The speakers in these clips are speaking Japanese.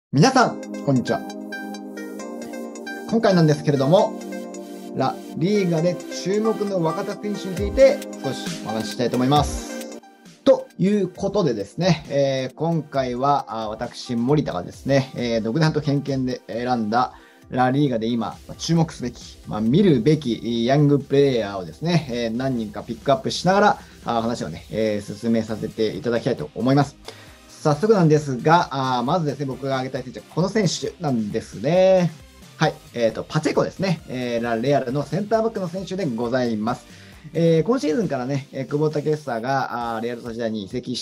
皆さん、こんにちは。今回なんですけれども、ラ・リーガで注目の若手選手について少しお話ししたいと思います。ということでですね、今回は私、森田がですね、独断と偏見で選んだラ・リーガで今注目すべき、見るべきヤングプレイヤーをですね、何人かピックアップしながら話をね、進めさせていただきたいと思います。早速なんですが、まずですね、僕が挙げたい選手はこの選手なんですね。はい、パチェコですね、ラ・レアルのセンターバックの選手でございます。今シーズンからね、久保建英がレアル・ソシエダに移籍して、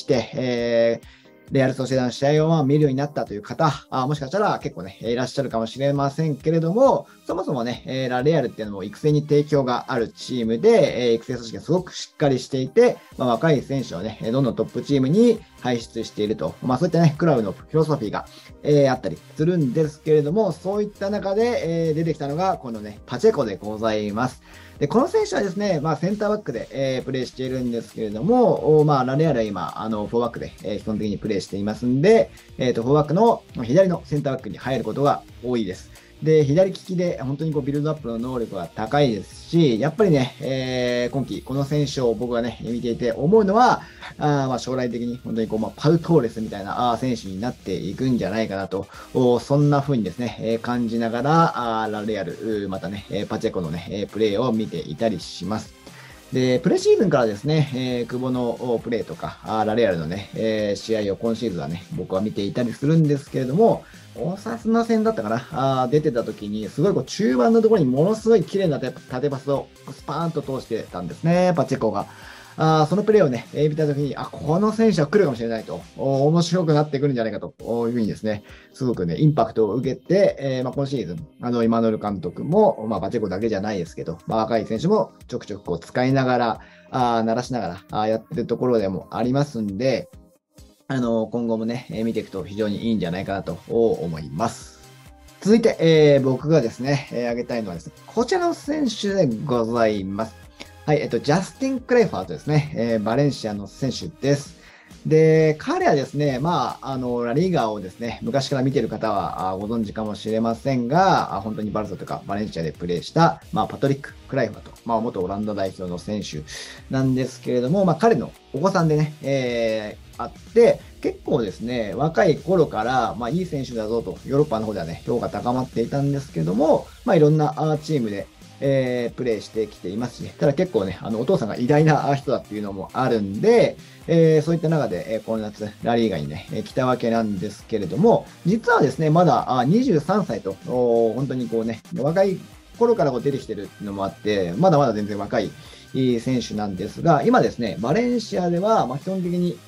レアル・ソシエダの試合を見るようになったという方、もしかしたら結構ね、いらっしゃるかもしれませんけれども、そもそもね、ラ・レアルっていうのも育成に定評があるチームで、育成組織がすごくしっかりしていて、若い選手をね、どんどんトップチームに輩出していると、そういったね、クラブのフィロソフィーが、あったりするんですけれども、そういった中で、出てきたのが、このね、パチェコでございます。で、この選手はですね、センターバックで、プレーしているんですけれども、ラレアルは今、フォーバックで、基本的にプレーしていますんで、フォーバックの左のセンターバックに入ることが多いです。で、左利きで本当にビルドアップの能力が高いですし、やっぱりね、今季この選手を僕がね、見ていて思うのは、将来的に本当にパウ・トーレスみたいな選手になっていくんじゃないかなと、そんな風にですね、感じながら、ラレアル、またね、パチェコのね、プレーを見ていたりします。で、プレシーズンからですね、久保のプレーとか、ラレアルのね、試合を今シーズンはね、僕は見ていたりするんですけれども、オサスナ戦だったかな、出てた時に、すごい中盤のところにものすごい綺麗な縦パスをスパーンと通してたんですね、パチェコが。そのプレーをね、見たときに、この選手は来るかもしれないと、面白くなってくるんじゃないかというふうにですね、すごくね、インパクトを受けて、今シーズン、イマノル監督も、バチェコだけじゃないですけど、若い選手もちょくちょく使いながら、鳴らしながら、やってるところでもありますんで、今後もね、見ていくと非常にいいんじゃないかなと思います。続いて、僕がですね、挙げたいのはですね、こちらの選手でございます。はい、ジャスティン・クレイファーとですね、バレンシアの選手です。で、彼はですね、ラリーガをですね、昔から見ている方はご存知かもしれませんが、本当にバルサとかバレンシアでプレーした、パトリック・クライファーと、元オランダ代表の選手なんですけれども、彼のお子さんでね、あって、結構ですね、若い頃から、いい選手だぞと、ヨーロッパの方ではね、評価高まっていたんですけれども、いろんなチームで、プレーしてきていますし、ただ結構ね、お父さんが偉大な人だっていうのもあるんで、そういった中で、この夏、ラリーガにね、来たわけなんですけれども、実はですね、まだ23歳と、本当に若い頃から出てきてるのもあって、まだまだ全然若い選手なんですが、今ですね、バレンシアでは、基本的に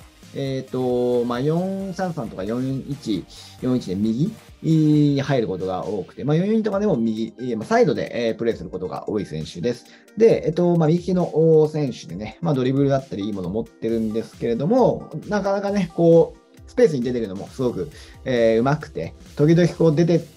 433とか41、41で右に入ることが多くて、44とかでも右、サイドで、プレーすることが多い選手です。で、右利きの選手でね、ドリブルだったりいいものを持ってるんですけれども、なかなかね、スペースに出てるのもすごく、うまくて、時々出てって、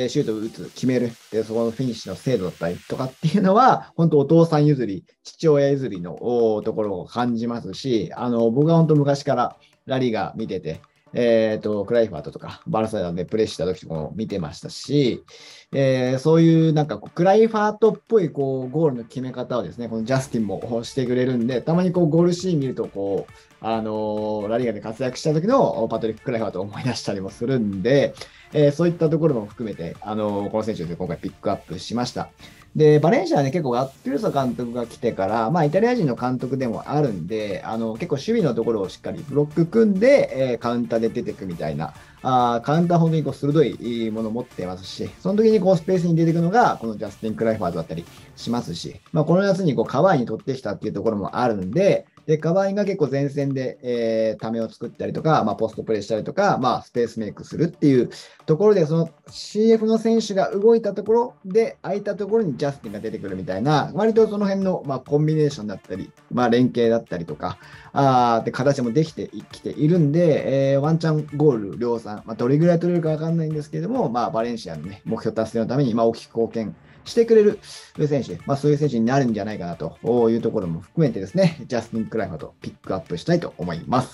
シュートを打つ、決める、で、そこのフィニッシュの精度だったりとかっていうのは、本当お父さん譲り、父親譲りのところを感じますし、僕は本当昔からラリーが見てて、クライファーとか、バルサでプレーした時とかも見てましたし、そういうクライファートっぽいゴールの決め方をですね、このジャスティンもしてくれるんで、たまにゴールシーン見ると、ラリーガで活躍した時のパトリック・クライファーと思い出したりもするんで、そういったところも含めて、この選手で今回ピックアップしました。で、バレンシアはね、結構ガッツゥルソ監督が来てから、イタリア人の監督でもあるんで、結構守備のところをしっかりブロック組んで、カウンターで出てくみたいな、カウンター本当に鋭いものを持ってますし、その時にスペースに出てくるのが、このジャスティン・クライファーズだったりしますし、この夏にカワイに取ってきたっていうところもあるんで、で、カワイが結構前線で、ためを作ったりとか、ポストプレーしたりとか、スペースメイクするっていうところで、その CF の選手が動いたところで、空いたところにジャスティンが出てくるみたいな、割とその辺の、コンビネーションだったり、連携だったりとか、って形もできてきているんで、ワンチャンゴール量産、どれぐらい取れるかわかんないんですけれども、バレンシアのね、目標達成のために、大きく貢献してくれる選手、そういう選手になるんじゃないかなというところも含めてですね、ジャスティン・クライファーとピックアップしたいと思います。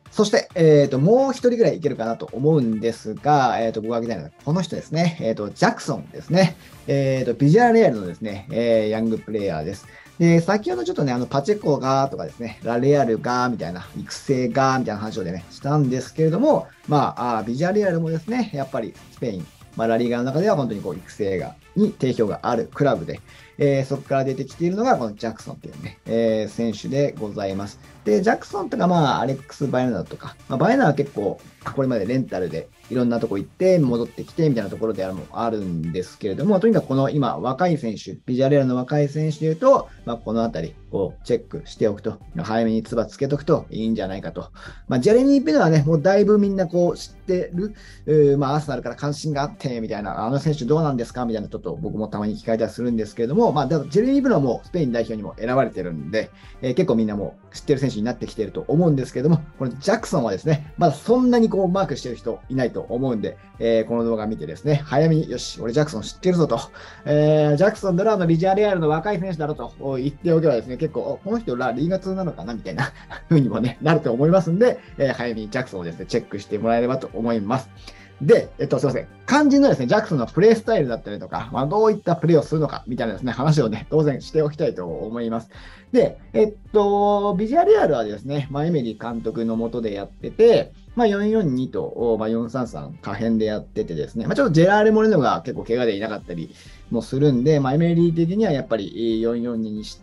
そして、もう一人ぐらいいけるかなと思うんですが、僕が挙げたいのはこの人ですね。ジャクソンですね。ビジュアルレアルのですね、ヤングプレイヤーです。で、先ほどちょっとね、パチェコがとかですね、ラレアルがみたいな、育成がみたいな話をね、したんですけれども、ビジュアルレアルもですね、やっぱりスペイン、ラリーガの中では本当にこう育成がに定評があるクラブで、そこから出てきているのがこのジャクソンっていうね、選手でございます。で、ジャクソンとかアレックス・バイナーとか、バイナーは結構これまでレンタルでいろんなとこ行って戻ってきてみたいなところであるんですけれども、とにかくこの今若い選手、ビジュアルレアルの若い選手でいうと、このあたりこうチェックしておくと、早めにつばつけとくといいんじゃないかと。ジェレミー・ピノはね、もうだいぶみんなこう知ってる、アーセナルから関心があってみたいな、あの選手どうなんですかみたいなちょっと僕もたまに聞かれたりするんですけれども、だからジェレミー・ピノはもうスペイン代表にも選ばれてるんで、結構みんなもう知ってる選手になってきていると思うんですけれども、このジャクソンはですね、まだそんなにこうマークしてる人いないと思うんで、この動画見てですね、早めに、よし、俺ジャクソン知ってるぞと、ジャクソンドラーのビジュアルレアルの若い選手だろと言っておけばですね、結構、この人リーガ2なのかなみたいな風にもね、なると思いますんで、早めにジャクソンをですね、チェックしてもらえればと思います。で、すいません。肝心のですね、ジャクソンのプレイスタイルだったりとか、どういったプレイをするのか、みたいなですね、話をね、当然しておきたいと思います。で、ビジュアルレアルはですね、エメリー監督の下でやってて、442と433可変でやっててですね、ちょっとジェラール・モレノが結構怪我でいなかったりもするんで、エメリー的にはやっぱり442にして、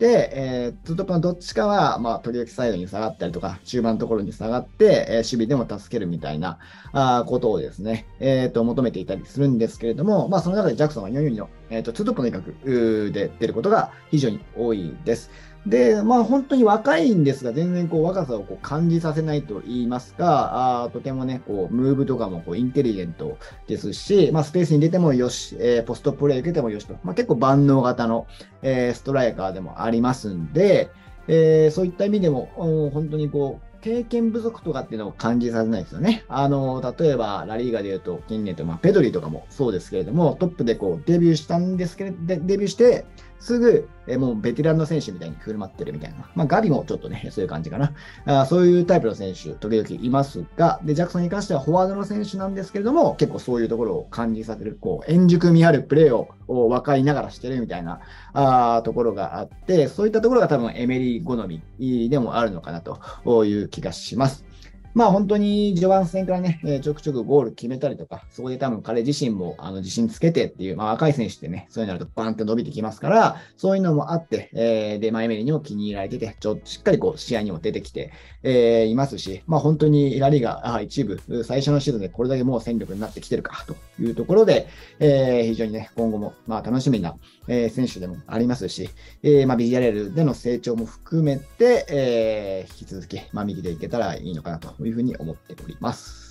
ツートップのどっちかは、時々サイドに下がったりとか、中盤のところに下がって、守備でも助けるみたいなことをですね、求めていたりするんですけれども、その中でジャクソンは442の、ツートップの威嚇で出ることが非常に多いです。で、本当に若いんですが、全然こう若さをこう感じさせないと言いますか、とてもね、こうムーブとかもこうインテリジェントですし、スペースに出てもよし、ポストプレー受けてもよしと、結構万能型の、ストライカーでもありますんで、そういった意味でも、本当にこう、経験不足とかっていうのを感じさせないですよね。例えば、ラリーガで言うと、近年と、ペドリとかもそうですけれども、トップでこうデビューしたんですけれど、デビューして、すぐ、もうベテランの選手みたいに振る舞ってるみたいな。ガビもちょっとね、そういう感じかな。そういうタイプの選手、時々いますが、で、ジャクソンに関してはフォワードの選手なんですけれども、結構そういうところを感じさせる、こう、円熟味あるプレーを分かりながらしてるみたいなところがあって、そういったところが多分エメリー好みでもあるのかなという気がします。本当に序盤戦からね、ちょくちょくゴール決めたりとか、そこで多分彼自身も自信つけてっていう、若い選手ってね、そういうのになるとバーンって伸びてきますから、そういうのもあって、で、エメリーにも気に入られてて、しっかりこう試合にも出てきて、いますし、本当にラリーが一部、最初のシーズンでこれだけもう戦力になってきてるかというところで、非常にね、今後も楽しみな、選手でもありますし、ビジュアルレアルでの成長も含めて、引き続き、右でいけたらいいのかなというふうに思っております。